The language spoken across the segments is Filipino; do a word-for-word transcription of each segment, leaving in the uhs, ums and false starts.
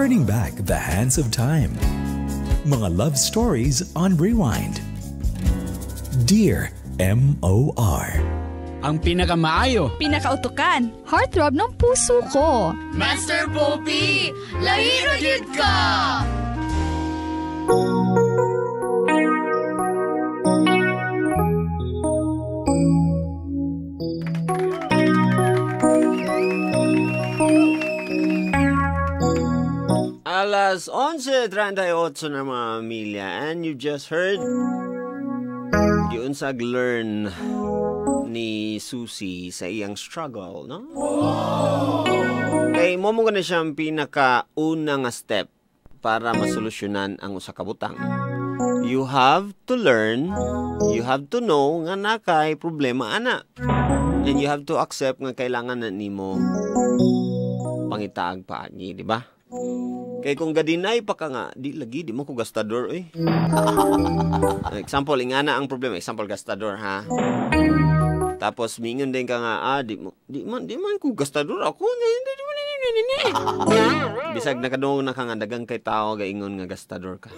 Turning back the hands of time. Mga love stories on rewind. Dear M O R. Ang pinakamaayo. Pinakautukan. Heartthrob ng puso ko. Master Poppy, lahiro jud ka! Alas onse treinta y ocho na mga milya, and you just heard yun sa learn ni Susie sa iyang struggle, no? Kay mo mo na siyang pinakauna nga step para masolusyonan ang usa ka butang. You have to learn, you have to know nga nakay problema ana. And you have to accept nga kailangan na nimo pangitaag pa ni, di ba? Kay kung gadinay pa ka nga, di lagi, di mo ko gastador, eh. Example, ingana ang problema. Example, gastador, ha? Tapos, mingon din ka nga, ah, di mo, di man, di man ko gastador ako. Bisag nakadungog na ka nga, dagang kay tao, gaingon nga gastador ka.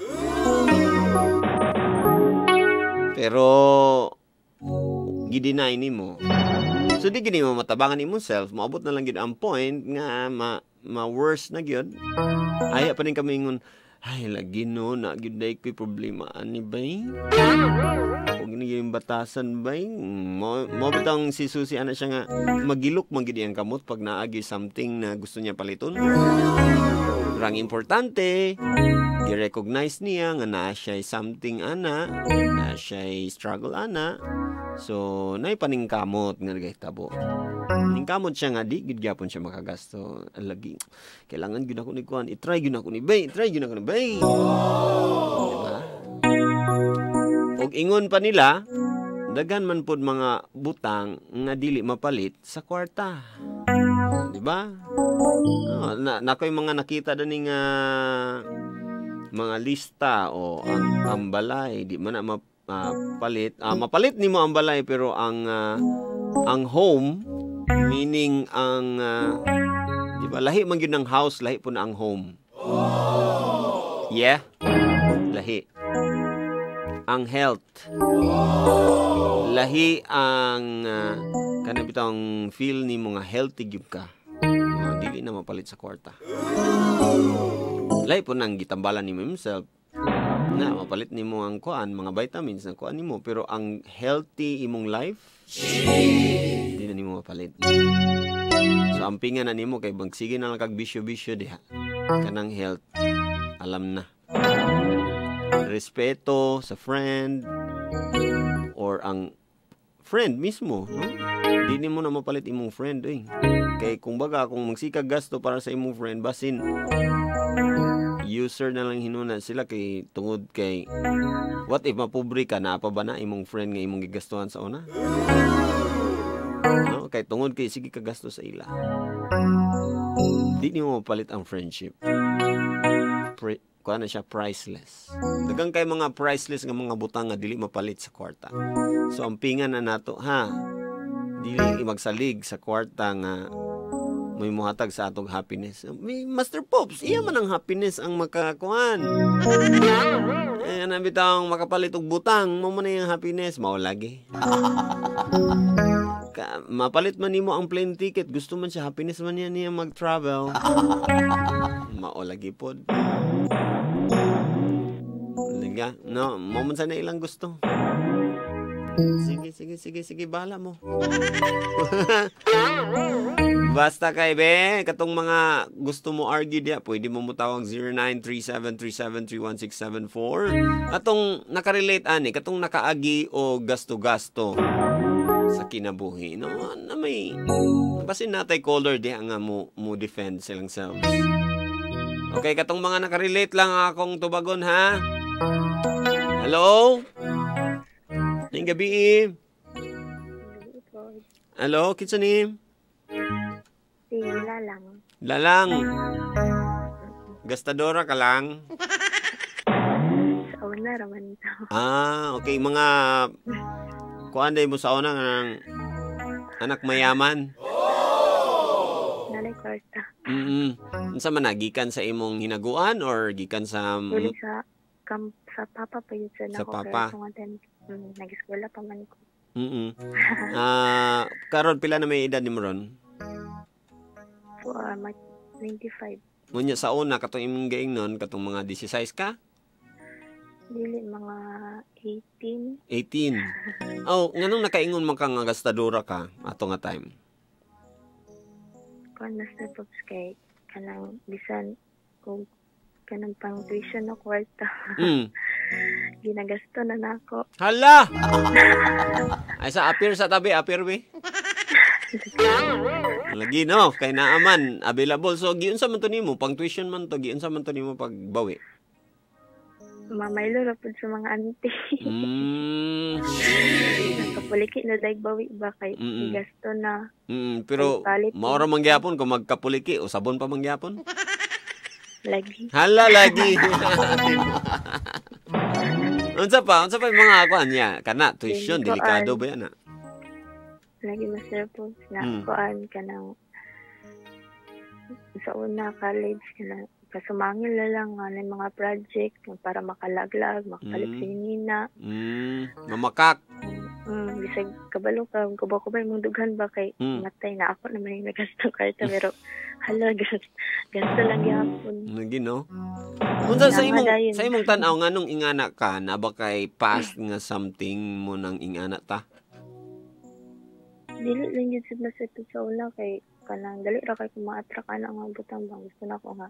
Pero, gidinay ni mo. So, di gini mo matabangan ni mo self, maabot na lang gid ang point nga, ma, ma-worse na gyud. Ay, pa rin kami ngun, ay, lagi no, na gyud day ko'y problema. Ani bay? Huwag na yung batasan bay? Mo, mo bitang si Susie, ana siya nga, magilok magid ang kamot pag naagi something na gusto niya paliton. Rang importante, i-recognize niya nga na siya something ana, na siya struggle ana. So, naay paningkamot nga nagahitabo. Ningkamot siya nga, di gid gyapon siya makagasto. Lagi, kailangan gyud ako ni kuan, i-try gyud ako ni bay, try gyud ako ni bay. Diba? Og ingon pa nila, daghan man pod mga butang nga dili mapalit sa kwarta. Diba? Oh, na nakoy mga nakita daning nga mga lista o ang, ang balay, di man na map Uh, palit, uh, mapalit ni mo ang balay pero ang uh, ang home, meaning ang uh, di ba lahi man gyud ng house, lahi po na ang home. Yeah, lahi. Ang health, lahi ang uh, kana bitang feel ni mo nga healthy gyud ka. Uh, dili na mapalit sa kwarta. Lahi po nang gitambalan ni mo himself na mapalit nimo ang kuan, mga vitamins na kuan nimo, pero ang healthy imong life di na nimo mapalit. So ang pinga na nimo kay bagsige na lang kag bisyo-bisyo diha. Kanang health alam na. Respeto sa friend or ang friend mismo, no? Di nimo na mapalit imong friend, eh. Kay kung baga kung magsikag gasto para sa imong friend, basin user na lang hinuna sila kay tungod kay what if mapobre ka, na pa ba na imong friend nga imong gigastuhan sa una? No? Kay tungod kay sige ka gasto sa ila. Di nimo mapalit ang friendship. Pre kuha na siya priceless. Dagang kay mga priceless nga mga butang nga dili mapalit sa kwarta. So ang pingan na nato, ha, dili magsalig sa kwarta nga may muhatag sa atong happiness. May Master Pops, iya man ang happiness ang makakuan. Eh, nabitang makapalit og butang, mo man yung happiness, mao lagi. Ka, mapalit man nimo ang plane ticket, gusto man siya, happiness man niya niya mag-travel. Mao lagi pod. Liga, no, mo man sa na ilang gusto. Sige, sige, sige, sige, bahala mo. Basta kay be, katong mga gusto mo argue dia, pwede mo mutawag zero nine three seven three seven three one six seven four. Katong nakarelate ani, katong nakaagi o gasto-gasto sa kinabuhi, no? Na may basin natay caller di nga mo mo defend silang selves. Okay, katong mga nakarelate lang akong tubagon, ha. Hello? Ning gabi. Hello, kitsa ni? Si Lalang. Lalang. Gastadora ka lang? Sa una raman ito. Ah, okay. Mga kuan day mo sa una ng anak mayaman. Nanay kwarta. Mm. Unsa man na gikan sa imong hinaguan or gikan sa Dili sa kam sa papa pa yun sa Sa nako. papa. Pero kung time, mm, nag-eskwela pa man ko. Mm. Ah, karon pila na may edad nimo ron? So, uh, mag twenty-five. Unya sa una katong imong gaingnon katong mga sixteen ka? Dili mga eighteen. eighteen. Oh, nganong nakaingon man ka nga gastadora ka ato nga time? Kung nasa pops kay kanang bisan kung kanang pang tuition na kwarta. Mm. Ginagasto na nako. Hala! Ay sa appear sa tabi, appear we. Lagi no, kay naaman available. So giunsa man to nimo pang tuition man to, giunsa man to nimo pagbawi. Mamaylo ra pud sa mga auntie. Mm. Nakapuliki na dahil bawi ba kay Mm-mm. gasto na. Mm, pero Palit. maura mangyapon kung magkapuliki o sabon pa mangyapon. Lagi. Hala lagi. Unsa pa? Unsa pa yung mga kuan niya? Kana tuition Kuan. delikado ba yan? ah? Lagi masaya po na Mm. kuan ka ng sa una college ka na kasumangil na lang nga ng mga project para makalaglag, makapalit Mm. sa nina. Mm, mamakak. Mm, bisag kabalo ka, kubay-kubay mong dughan ba kay Mm. matay na ako naman yung nagastong karta pero hala, gasto, gasto lang yapon. Lagi no. Unsa sa imong Namadayon. sa imong tan-aw nganong ingana ka na ba kay past nga something mo nang ingana ta? Dili lang yun sa masipit sa una kay kanang dali ra kay kumaatra ka na nga butang bang gusto na ko nga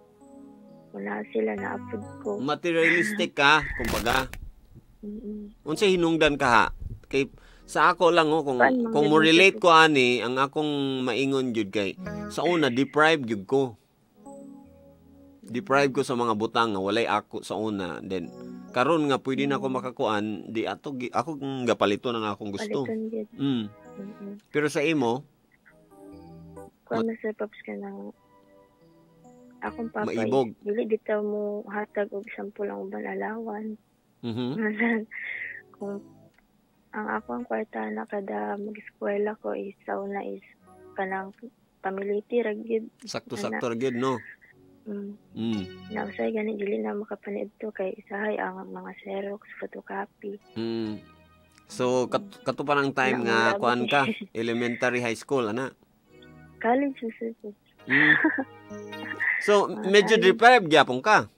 wala sila na apod ko. Materialistic ka, kumbaga. Mm-mm. Unsa hinungdan ka ha? Kay sa ako lang oh, kung Kuan, mga kung mo ganun relate siya. ko ani, ang akong maingon jud kay sa una deprived jud ko. Deprived ko sa mga butang nga walay ako sa una. Then karon nga pwede na ako makakuan, di ato gi- ako kung gapalito ng akong gusto. Paliton yun. Mm. Mm-mm. Pero sa imo, Kuan na sa pops ka ng akong papa Maibog. is, dili bitaw mo hatag og sampu lang uban alawan. mhm. Kung ang ako ang kwarta na kada mag-eskwela ko is sa una is kanang pamiliti ra gyud. Sakto-sakto ra gyud no. Mm. Mm. Na usay gani dili na makapanid to kay isahay ang mga xerox, photocopy. Mm. So kat kato pa ng time nga Wala, kuan wala. ka, elementary, high school ana. College sa po. Mm. So Ah, medyo ay. deprived gyapon ka.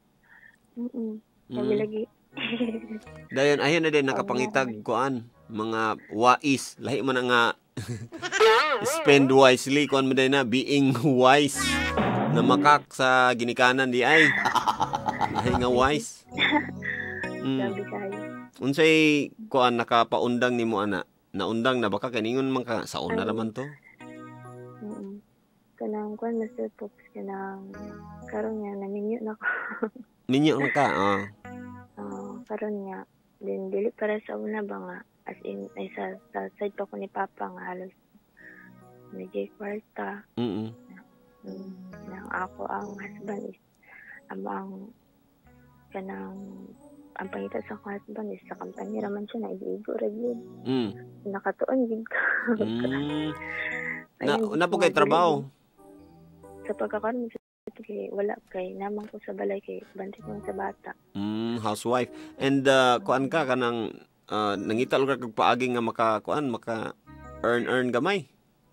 Mm. Mm. Lagi lagi. Dayon ayon na din nakapangitag kuan mga wais, lahi man na nga spend wisely kuan mo din na being wise na makak sa ginikanan di ay. Lahi nga wise. Mm. Sabi kayo. Unsay kuan nakapaundang nimo ana? Naundang na baka kaningon man ka sa una raman to. Mm. Kanang kuan Master Pops kanang karon nga naminyo na ko. Ninyo na ka. Ah. Ah, karon nga din dili para sa una ba nga as in ay sa, sa side pa ko ni Papa nga halos nagay kwarta. Mm. Mm, nang ako ang husband is amang kanang ang pangita sa akong husband is sa company raman siya na igo ra gyud. Mm. Nakatuon gyud ka. Mm. Na Ayun, na po mga kay trabaho. Sa pagkakaroon sa kay wala kay naman ko sa balay kay banti ko sa bata. Mm, housewife. And uh, kuan ka kanang uh, nangita lugar kag paagi nga maka kuan maka earn earn gamay.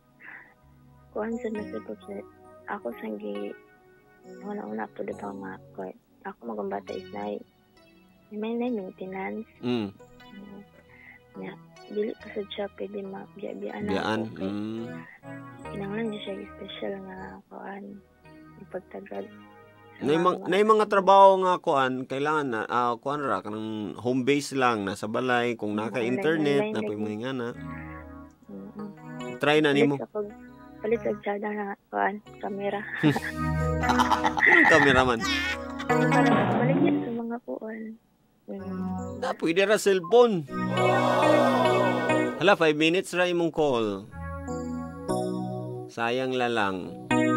Kuan sa Master Pops na ako sanggi una-una po di ba nga ko ako magambata is na may na maintenance Mm. mm, na dili pa sa job pwede ma-biya-biyaan Biyaan. ako kay Mm. kinahanglan siya special nga kuan ipagtagad sa Nay mga, nay mga trabaho nga kuan kailangan na uh, kuan ra kanang home base lang nasa balay kung naka internet Online, na online, pay mga na. mm Try na nimo. palit sa pag palit sa tsada nga kuan kamera Anong cameraman? para maligya sa mga kuan. Mm. Na pwede ra cellphone. Hala, five minutes ra imong call. Sayang la lang.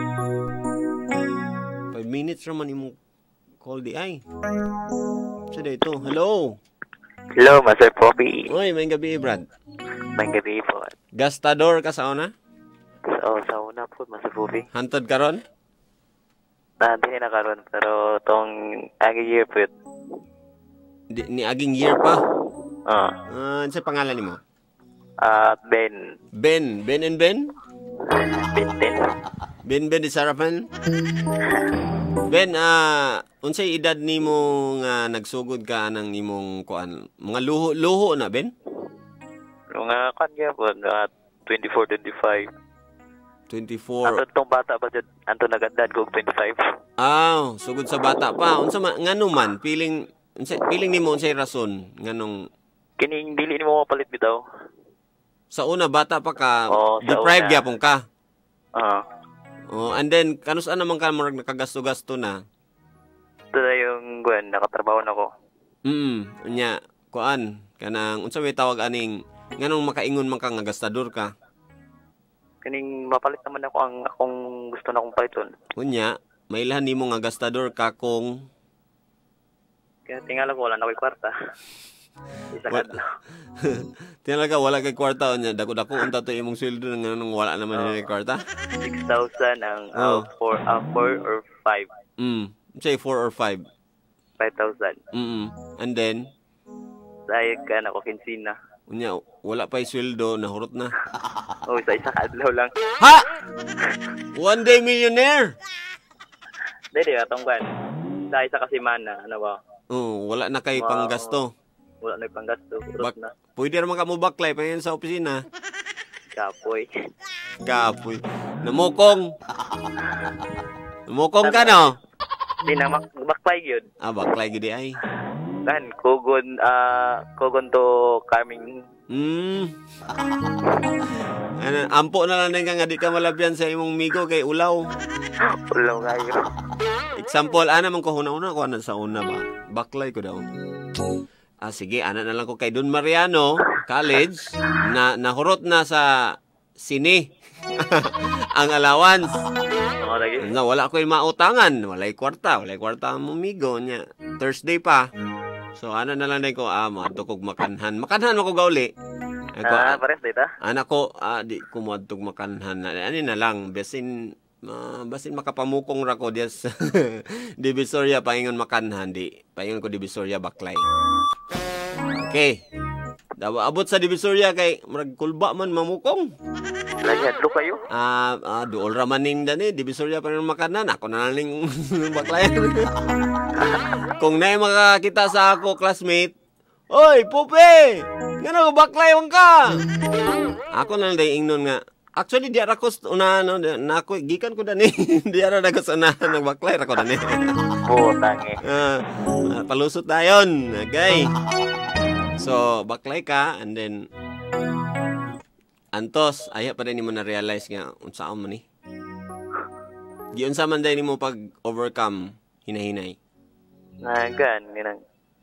five minutes ra man imong call di ay. Sa dito. Hello. Hello, Master Poppy. Oy, may gabi, Brad. May gabi po. Gastador ka sa una? So, sa una po po, Master Poppy. Hantod karon? Na, di na karon pero tong agi year po yun. Di, ni aging year pa. Ah. Uh, ano sa pangalan nimo? At Ben. Ben. Ben and Ben? Ben Ben. Ben Ben di Sarapan? Ben, ah, uh, unsay edad nimo nga nagsugod ka nang imong kuan? Mga luho luho na, Ben? Mga kanya po, na twenty-four, twenty-five. twenty-four. Anto tong bata ba dyan? Anto nagandad ko twenty-five. Ah, sugod sa bata pa. Unsa man ngano man piling unsay piling nimo unsay rason nganong Kining dili nimo mapalit bitaw. sa una bata pa ka, Oo, sa deprived una. gyapon ka. Ah. Oh, and then kanus ana man ka murag nakagasto-gasto na. Ito na yung gwen, nakatrabaho na ko. Mm, unya kuan kanang unsa may tawag aning nganong makaingon man ka nga gastador ka. Kining mapalit naman ako ang akong gusto na akong paliton. Unya, mailhan nimo nga gastador ka kung Kaya tingala ko, wala na ko'y kwarta. Isang What? adlaw. Talaga wala kay kwarta unya dako-dako unta to imong sweldo nga nung wala naman ni kwarta. six thousand ang Oh. uh, four, uh, four or five. Mm, say four or five. five thousand. Mm. And then Sayag ka na ko kinsina. unya wala pa sweldo nahurot na. O, sa isang adlaw lang. Ha? One day millionaire. Dede, atong kwan. Sa isa kasi mana, ano ba? Oh, wala na kay Wow. panggasto. Wala na yung panggasto. Urot Bak na. pwede ra man ka mo baklay pa yan sa opisina. Kapoy. Kapoy. Namukong. Namukong ka no? Di na mak baklay yun. Ah, baklay gidi ay. Kan, kugon, ah, kugon to Carming. Hmm. Ano, ampo na lang din ka nga di ka malabyan sa imong migo kay ulaw. Ulaw kayo. Example, ana man ko huna-una ko ana sa una ba. Baklay ko daw. Ah, sige, ana na lang ko kay Don Mariano College na nahurot na sa sine. Ang allowance. Oo, lagi. Na wala ko yung mautangan, walay kwarta, walay kwarta ang mumigo niya. Thursday pa. So ana na lang din ko ah moadto kog makanhan. Makanhan mo ko gauli. Ako, Ah, ah, pares dita. anak ko ah, di ko moadto makanhan. Ani na lang basin uh, basin makapamukong ra ko diya sa Divisoria paingon makanhan di. Paingon ko Divisoria baklay. Okay. Dawa abot sa Divisoria kay murag kulba man mamukong. Lagi adlo kayo. Ah, ah duol ra man ning dani Divisoria pa rin makanan. Ako na lang ning baklayan. Kung naay makakita sa ako classmate, "Oy, Pupe! Ngano baklay man ka?" Ako na lang day ingnon nga. Actually di ara ko una no na ako gikan ko dani. Di ara na ko sana nagbaklay ra ko dani. Putang eh. Ah, ah, palusot dayon. Okay. So, baklay ka and then antos aya pa rin nimo na realize nga unsaon man ni. Giunsa man day nimo pag overcome hinahinay. Na gan ginang.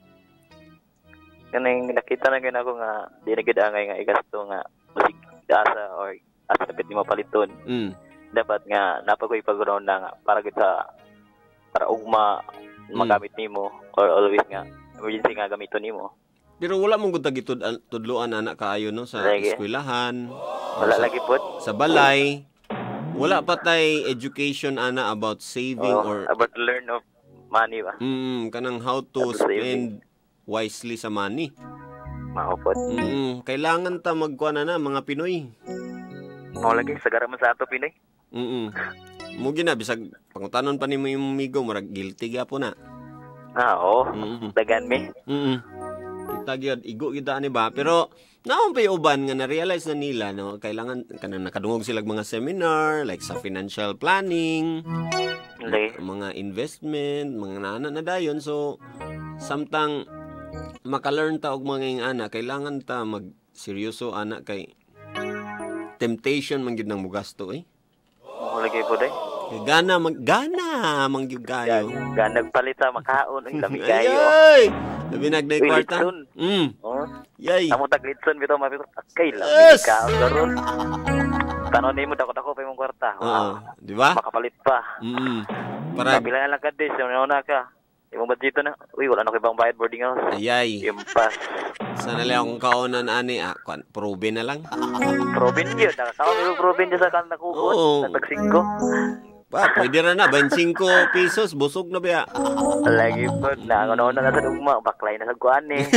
Kanang nakita na gid ako nga di na gid angay nga igasto nga musig asa or asa dapat ni mapaliton. Mm. Dapat nga napagoy pag-ground na nga para gid sa para ugma magamit nimo or always nga emergency nga gamiton nimo. Pero wala mong gud gitud tudloan anak kaayo no sa Lagi. eskwelahan. Wala sa, lagi pod. sa balay. Wala pa tay education ana about saving Oh, or about learn of money ba. mm, kanang how to About saving. spend wisely sa money. Mao pod. Mm, kailangan ta magkuan na mga Pinoy. Mao lagi sagara man sa ato Pinoy. Mm. Mugi na bisag pangutanon pa nimo imong migo murag guilty gyapon na. Ah, oo. Mm. Dagan mi. Mm. Kita gyud igo gyud ani ba pero naon pa yung uban nga na-realize na nila no kailangan kanang nakadungog sila mga seminar like sa financial planning, Lagi. mga investment, mga nana na dayon so samtang maka-learn ta og mga ing ana kailangan ta mag seryoso ana kay temptation man gyud nang mugasto eh. Mao lagi pod eh. Kay Gana mag gana man gyud kayo. Gan nagpalit sa makaon ang lami kayo. Ay! Labi nagday Uy, kwarta. litson. Mm. Oh. Yay. Amo taglitson bitaw mabito. Kay lami Yes! ka karon. Tanon nimo dako-dako pa imong kwarta. Oo, di ba? Makapalit pa. Mm. Para Kabila lang ka dis, una ka. Yung budgeto na. Uy, wala na ko ibang bayad boarding house. Ayay. Impas. Sana lang akong kaunan ani. Ah, kwan, probe na lang. Probin yun. Nakakaon yung probin dyan sa kan nakukot. Oo. Natagsing ko. Pa, pwede ra na. twenty-five pesos. Busog na ba? Lagi po. Nakakanoon na sa dugma. Baklay na sa kuan eh.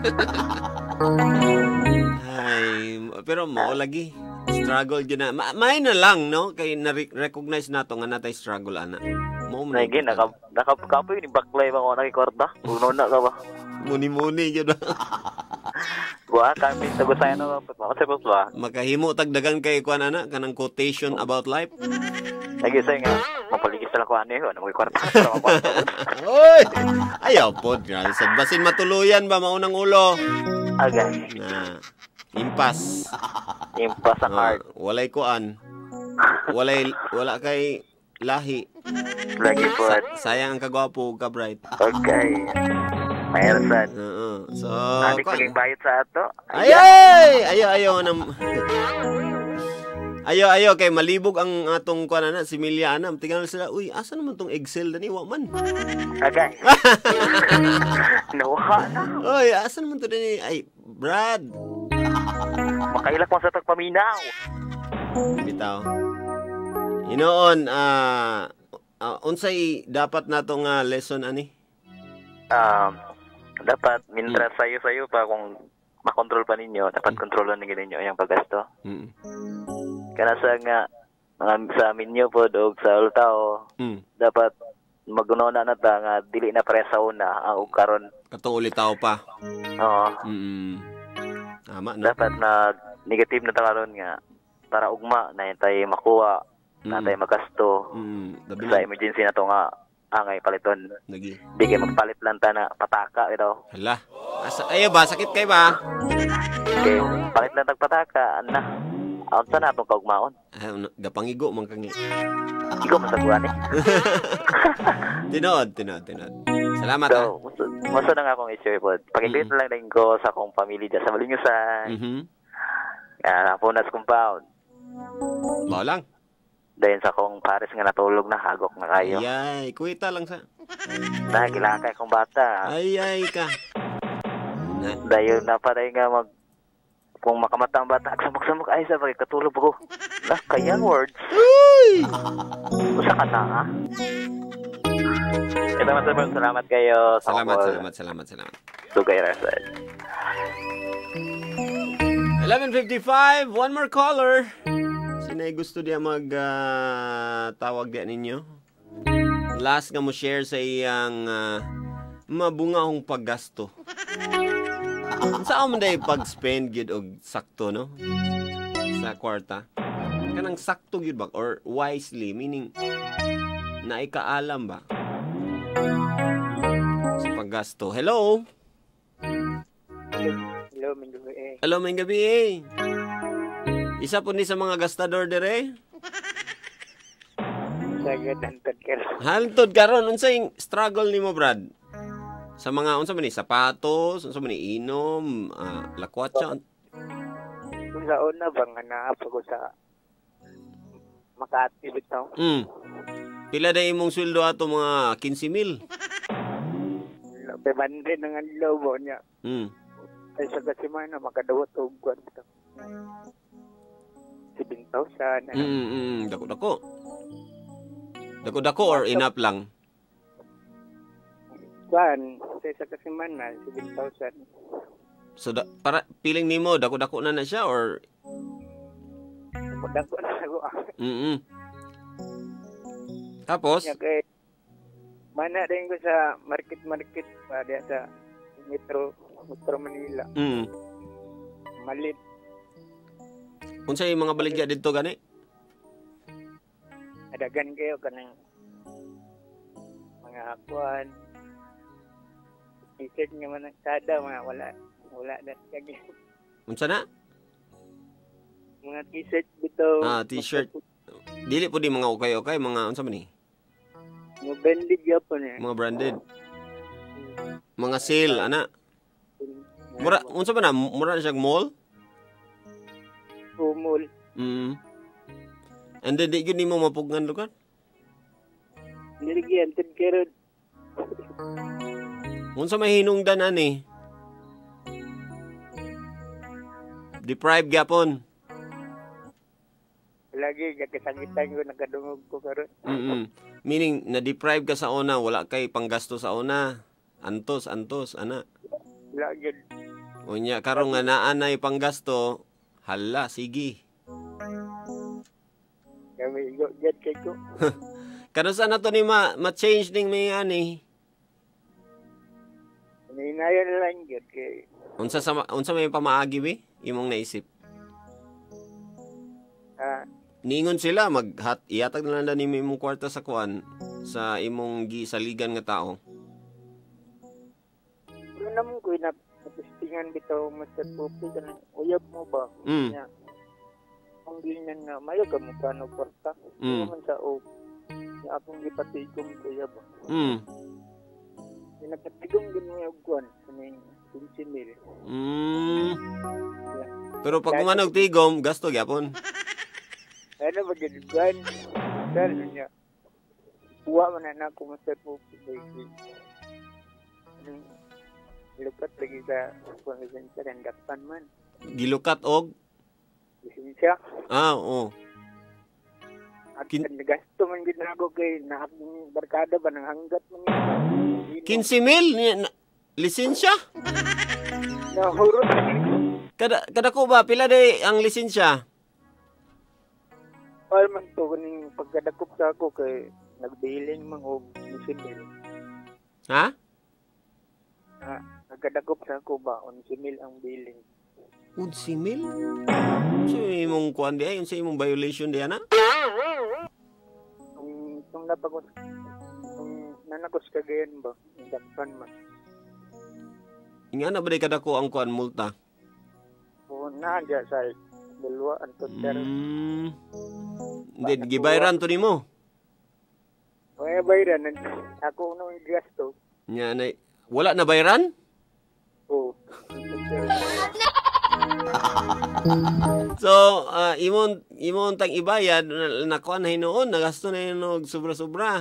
Ay, pero mo lagi. Struggle yun na. Ma may na lang, no? Kay na-recognize na to nga natay struggle, ana. Mo mo Lagi, naka, nakakapoy ni baklay ba ko nakikwarta. Uno na ka ba? Muni-muni yun. Buha, kami tagusay na ba? Makasipos ba? Makahimo tagdagan kay kuan ana kanang quotation about life. Lagi sa'yo nga, mapaligis na lang kuan eh. Ano mo ikwarta? Oy! Ayaw po. Grabe. Basin matuluyan ba maunang ulo? Agay. Na. Impas. Impas ang heart. Uh, walay kuan. Walay wala kay lahi. Lagi po. Sa, sayang ang kagwapo ka bright. Okay. Mayroon. Oo. So, Adik maging bayad sa ato. Ay ay! Ayo ayo nam. Ayo ayo kay malibog ang atong kuan na si Miliana. Tingnan sila, uy, asa naman tong Excel dani wa man. Agay. Nawa na. Oy, asa naman to dani? Ay, Brad. Makailak mo sa tagpaminaw. Bitaw. Inoon, ah, uh, uh, unsay dapat nato nga lesson ani? Um, dapat mintra sayo-sayo pa kung makontrol pa ninyo, dapat kontrolan ninyo yung paggasto. Mm. Kana sa nga mga sa minyo po dog sa ultao, Mm. dapat magunona na ta nga dili na pare sa una ang ug karon. Katong ulitaw pa. Oo. Mm. Tama no. Dapat na negative na ta karon nga para ugma na tay makuha, na tay magasto. Mm. Dabi Sa emergency na to nga angay paliton. Lagi. Di kay magpalit lang ta na pataka ito. Hala. Asa ayo ba sakit kay ba? Okay, palit lang tag pataka ana. Unsa na atong kaugmaon? Ay, no, gapangigo man kang. Ikaw masaguan eh. Tinod, tinod, tinod. Salamat ah. So, muso na nga akong i-share po. Pakikita lang din ko sa akong pamilya dyan sa Malingusan. Mhm. Yan, Napunas compound. Mao lang. Dahil sa akong pares nga natulog na, hagok na kayo. Ay, kuwita lang sa. Nakikilakay akong bata. Ay, ay ka. Na, Dahil na pa rin nga mag... Kung makamata ang bata, samok-samok ay sa pagkatulog ako. Na, kaya words. uy! Usa ka na, ha? Ito masabi, salamat kayo. sa Salamat, call. salamat, salamat, salamat. Dugay Rasad. eleven fifty-five, one more caller. Sinay gusto diya mag uh, tawag diya ninyo. Last nga mo share sa iyang uh, mabungahong paggasto. Saan man day pag-spend gyud og sakto no? Sa kwarta. Kanang sakto gyud ba or wisely meaning naikaalam ba sa paggasto. Hello. Hello, Mindugo eh. Hello, may gabi eh. Isa po ni sa mga gastador dire. Sagad hantod ka. Hantod karon unsay struggle nimo, Brad? Sa mga unsa man ni sapatos, unsa man ni inom, uh, lakwatsa. Kung sa una bang naapag ko sa Makati bitaw. Mm. Pila day imong sweldo ato mga fifteen mil. Pebande nang lobo niya. Mm. Ay sa kasimana makadawat og kwan bitaw. seven thousand. Mm, mm, dako-dako. Dako-dako or enough lang? Kwan, sa kasimana seven thousand. So da, para piling nimo dako-dako na na siya or Dako na ako. mm. Tapos Nya kay mana din ko sa market-market pa diya sa Metro Metro Manila. mm. Malit. Unsay mga baligya didto gani? Adagan kayo kanang mga kwan. T-shirt nga man kada mga wala wala na kagi. Unsa na? Mga t-shirt dito. Ah, t-shirt. Dili po di mga ukay-ukay, mga unsa man ni? Mga branded yapon eh. Mga branded. Mga sale ana. Mura unsa man na? Mura na siya mall? Tumol. Mm. And then di gyud nimo mapugngan lugar? Nilagyan tad karon. Unsa may hinungdan ani? Deprived gyapon. Lagi kasakitan ko nakadungog ko karon. Mm. Meaning na-deprive ka sa una, wala kay panggasto sa una. Antos, antos, ana. Lagi. Unya karon nga naa nay panggasto, hala sige. Kami yo get kay ko. Kano sa na to ni ma ma-change ning may ani? Ninayon lang gyud kay Unsa sa unsa may pamaagi bi imong naisip? ah Ningon sila mag hat iatag na lang nimo imong kwarta sa kuan sa imong gisaligan nga tao. Ano naman ko na napistingan bitaw Master Popi kanang uyab mo ba? Mm. Nya. Ang ganyan nga mayo ka mo kano kwarta. Mm. Man sa o. Nya akong gipatigom uyab. Mm. Nagpatigom gid mo og kuan kaning fifty mil. Mm. Pero pag kumanog tigom, gasto gyapon. Ano ba gid kuan? Dal niya. Uwa man na ako Master Popi kay. Lukat lagi sa kuan lisensya dan dakpan man. Gilukat og Lisensya. ah, oo. At Kin- gasto man gid na ako kay na akong barkada ba nang hanggat man yun. fifteen mil ni na- lisensya? Nahurot. Kada kada ko ba pila day ang lisensya? All man to kaning pagkadakop sa ako kay nagbiling man og fifteen mil. Ha? Ah, nagkadakop sa ako ba fifteen mil ang billing. fifteen mil? So imong kuan di ay unsa imong violation di ana? Kung kung napagos kung nanakos kagayan ba dakpan man. Inga na ba day kada ko ang kuan multa? O na diya sa dalawa ang total. Mm. Hindi gibayran to nimo. May bayran ako nung gasto. Nya na wala na bayran? Oh. So, uh, imon imon tang ibayad na, na kuan na hinuon nagasto na yun og sobra-sobra.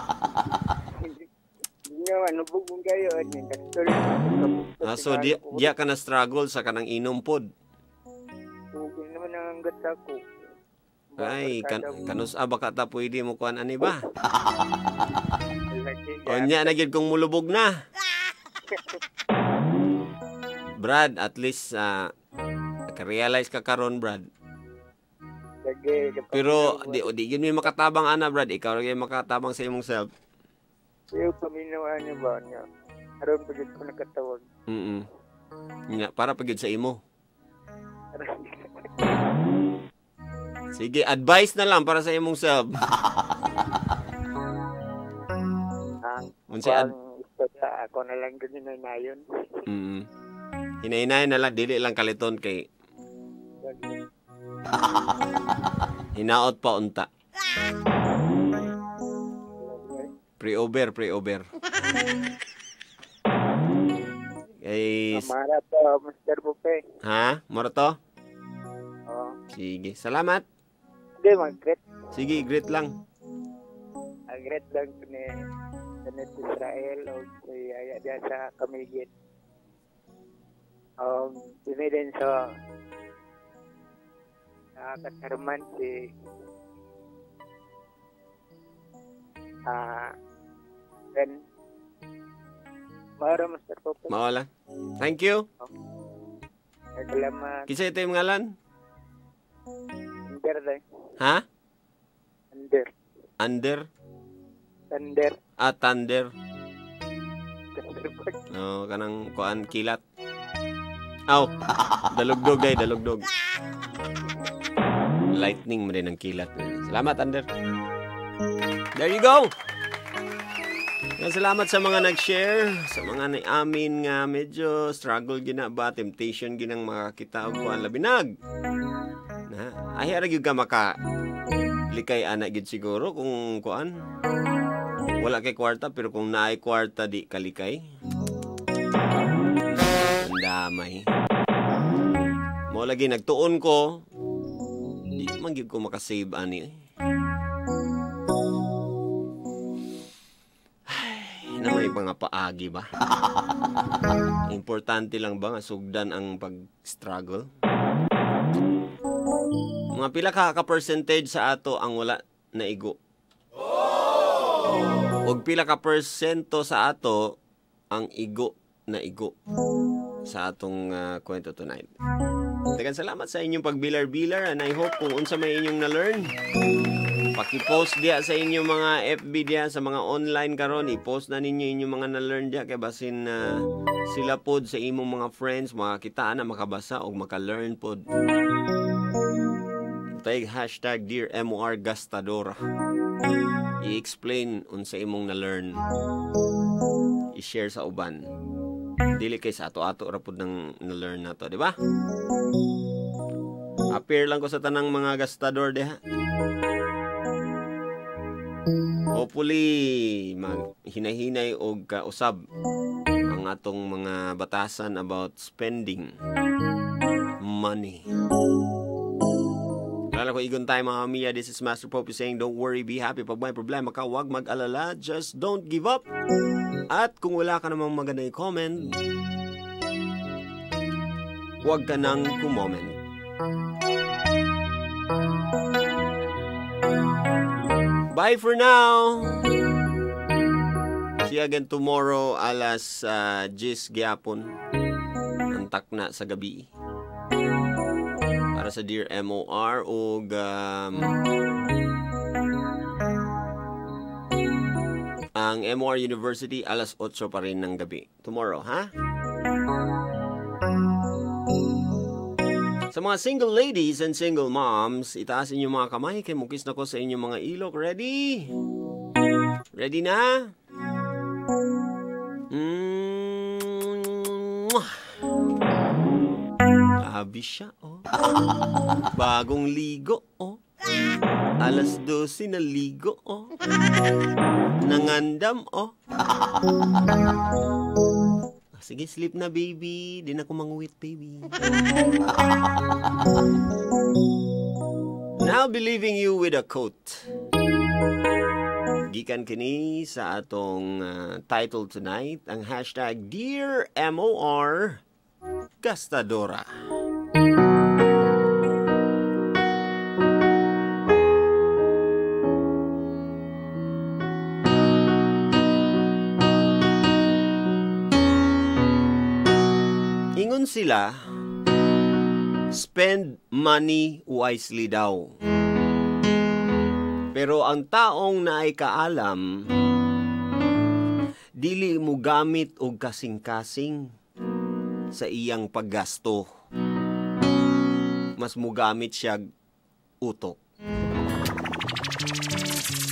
Nga ano bugong kayo ani gasto. Ah, so di diya ka na struggle sa kanang inom pod. Okay naman ang gata ko. Ay, kan kanus aba ka ta pwede mo kuan ani ba? Lagi. Onya na gyud kung mulubog na. Brad, at least uh, naka-realize ka karon, Brad. Lagi. Pero di di gyud mi makatabang ana, Brad. Ikaw ra gyud makatabang sa imong self. Yung paminawa niya ba niya? Aron pa ko nakatawag. Mm. Nya para pagid sa imo. Sige, advice na lang para sa imong self. Ang Unsa ad sa ako na lang ganyan na yun. Mm. Hinay-hinay na lang dili lang kaliton kay hinaot pa unta. Pre-over, pre-over. Guys, Amara to, Mister Bupe. ha? Moro to? Oh. Sige, salamat. Hindi, mag-great. Sige, great lang. Mag-great lang ko ni Sanet Israel o si Aya diya sa Kamigit. Um, Dini din sa sa Katarman si ah then Mara Mister Popo. Mawala. Thank you. Salamat. Kisa ito yung ngalan? Under lang. Ha? Under. Under? Under. Ah, thunder. Under ba? Oh, kanang kuan kilat. Aw, dalugdog day, dalugdog. Lightning mo rin ang kilat. Salamat, Under. There you go. Yan, salamat sa mga nag-share, sa mga na-amin nga medyo struggle gina ba, temptation ginang makakita og kuan labinag. Na, ay ara gyud ka maka likay ana gyud siguro kung kuan. Wala kay kwarta pero kung naay kwarta di kalikay. Ang damay. Mo lagi nagtuon ko. Di man gyud ko makasave ani. na may pangapaagi ba? Importante lang ba nga sugdan ang pag-struggle? Mga pila ka ka-percentage sa ato ang wala na igo. Og pila ka persento sa ato ang igo na igo sa atong uh, kwento tonight. Daghang salamat sa inyong pagbilar-bilar and I hope kung unsa may inyong na-learn, paki-post diya sa inyong mga F B diya sa mga online karon, i-post na ninyo inyong mga na-learn diya kay basin uh, sila pod sa imong mga friends makakitaan na makabasa og maka-learn pod. Tag hashtag Dear M O R Gastadora. I-explain unsa imong na-learn. I-share sa uban. Dili kay sa ato-ato ra pud nang na-learn na to, di ba? Appear lang ko sa tanang mga gastador diha. Hopefully mag hinahinay og kausab ang atong mga batasan about spending money. Lalo ko igon tayo mga Mia. This is Master Pope saying don't worry, be happy. Pag may problema ka, huwag mag-alala. Just don't give up. At kung wala ka namang magandang comment, huwag ka nang kumoment. Bye for now. See you again tomorrow alas uh, Jis gyapon. Antak na sa gabi. Para sa Dear M O R o um, ang M O R University alas otso pa rin ng gabi. Tomorrow, ha? Sa mga single ladies and single moms, itaas inyong mga kamay kay mukis na ko sa inyong mga ilok. Ready? Ready na? Mm-hmm. Abi siya, oh. Bagong ligo, oh. Alas dose na ligo, oh. Nangandam, oh. Sige, sleep na, baby. Di na ko manguwit, baby. Now, be leaving you with a quote. Gikan kini sa atong uh, title tonight, ang hashtag Dear M O R Gastadora. Ingon sila, spend money wisely daw. Pero ang taong naay kaalam, dili mo gamit og kasing-kasing sa iyang paggasto. Mas mo gamit siya utok.